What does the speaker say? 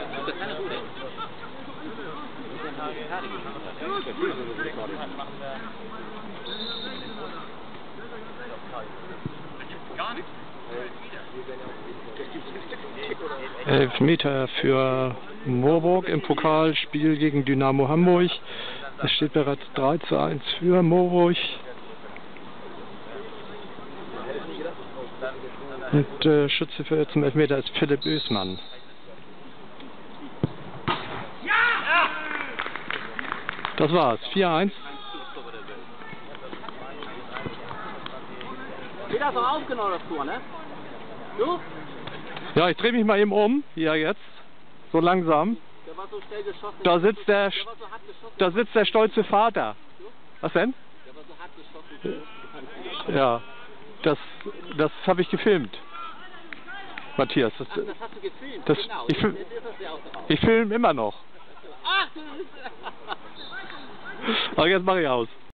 Elfmeter für Moorburg im Pokalspiel gegen Dynamo Hamburg. Es steht bereits 3:1 für Moorburg. Und Schütze für zum Elfmeter ist Philipp Oesmann. Das war's, 4:1. Geht das auch aufgenommen, das Tor, ne? Du? Ja, ich drehe mich mal eben um, hier jetzt, so langsam. Der war so schnell geschossen. Da sitzt der stolze Vater. Was denn? Der war so hart geschossen. Ja, das habe ich gefilmt. Matthias. Ach, das hast du gefilmt? Das, Genau, ich filme immer noch. Ach, du bist... Aber jetzt mache ich aus.